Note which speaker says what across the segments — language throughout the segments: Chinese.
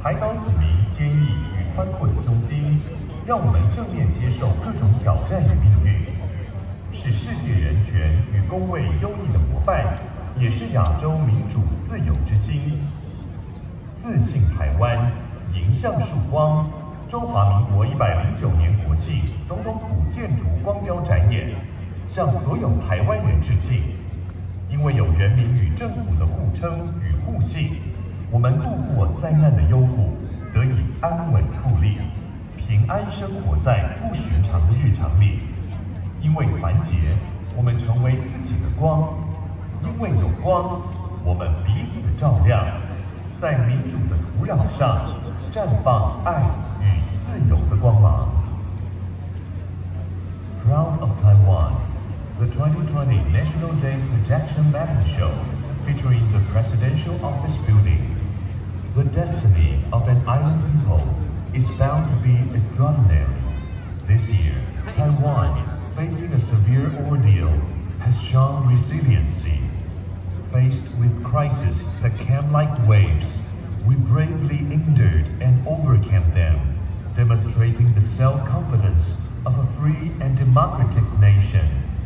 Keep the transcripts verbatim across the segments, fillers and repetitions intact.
Speaker 1: 台岛子民坚毅与宽阔的胸襟，让我们正面接受各种挑战与命运，是世界人权与公卫优异的模范，也是亚洲民主自由之心。自信台湾，迎向曙光。中华民国一百零九年国庆总统府建筑光雕展演，向所有台湾人致敬。因为有人民与政府的互称与互信，我们度过灾难的幽谷，得以安稳矗立，平安生活在不寻常的日常里。因为团结，我们成为自己的光；因为有光，我们彼此照亮，在民主的土壤上绽放爱与自由的光芒。Proud of Taiwan, the twenty twenty National Day Projection Mapping Show featuring the Presidential Office Building. The destiny of an island people is bound to be extraordinary. This year, Taiwan, facing a severe ordeal, has shown resiliency. Faced with crises that came like waves, we bravely endured and overcame them, demonstrating the self-confidence of a free and democratic nation.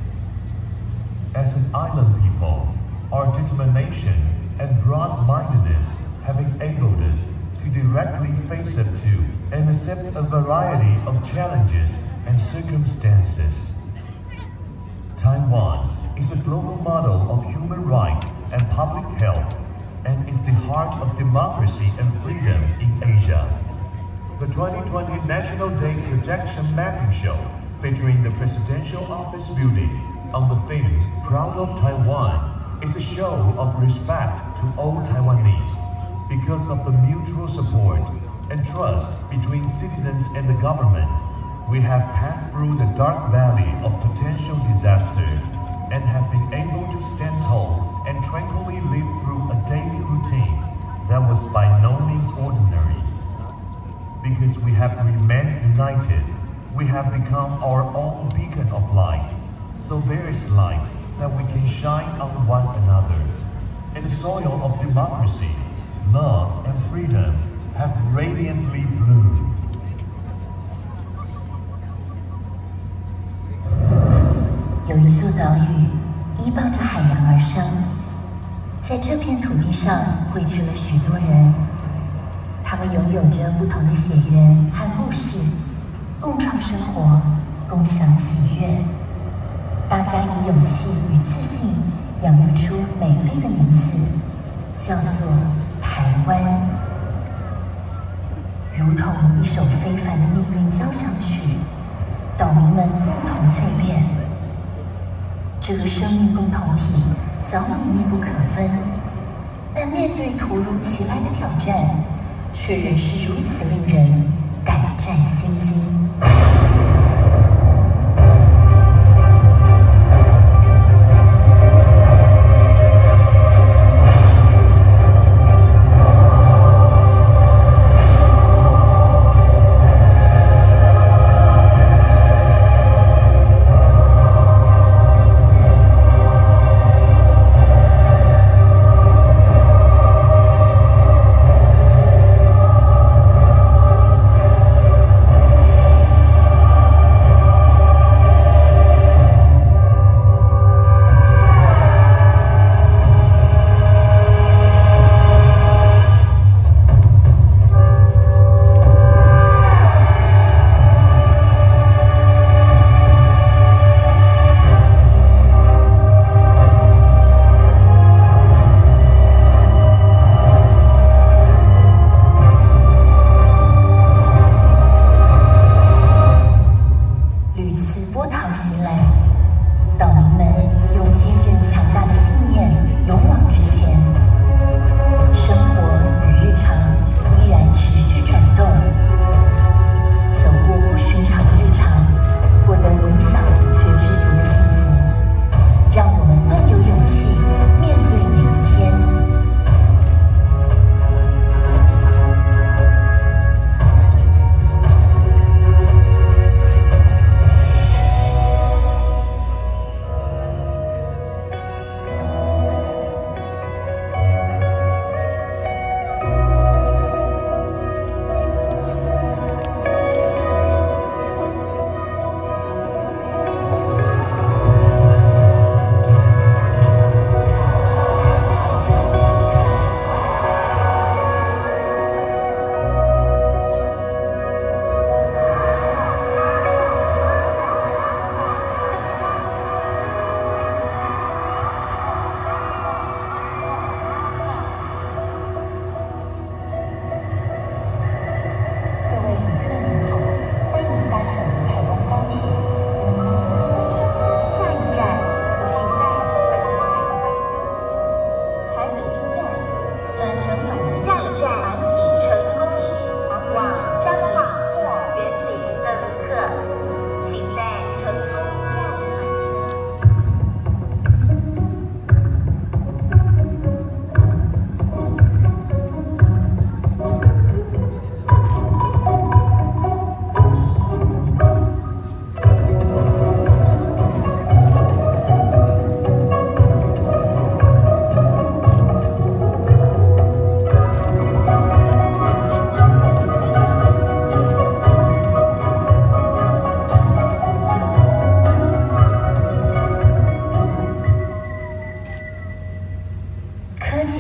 Speaker 1: As an island people, our determination and broad-mindedness have enabled us to directly face up to and accept a variety of challenges and circumstances. Taiwan is a global model of human rights and public health, and is the heart of democracy and freedom in Asia. The twenty twenty National Day Projection Mapping Show, featuring the Presidential Office Building on the theme Proud of Taiwan, is a show of respect to all Taiwanese because of the mutual support and trust between citizens and the government. We have passed through the dark valley of potential disaster and have been able to stand tall and tranquilly live through a daily routine that was by no means ordinary. Because we have remained united, we have become our own beacon of light. So there is light that we can shine on one another. And the soil of democracy, love, and freedom have radiantly bloomed.
Speaker 2: 有一座岛屿依抱着海洋而生，在这片土地上汇聚了许多人，他们拥有着不同的血缘和故事，共创生活，共享喜悦。大家以勇气与自信养育出美丽的名字，叫做台湾。如同一首非凡的命运交响曲，岛民们共同淬炼。这个生命共同体早已密不可分，但面对突如其来的挑战，却仍是如此令人胆战心惊。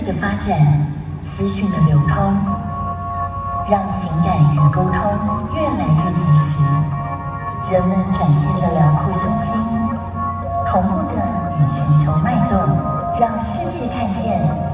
Speaker 2: 技的发展，资讯的流通，让情感与沟通越来越及时。人们展现着辽阔胸襟，同步的与全球脉动，让世界看见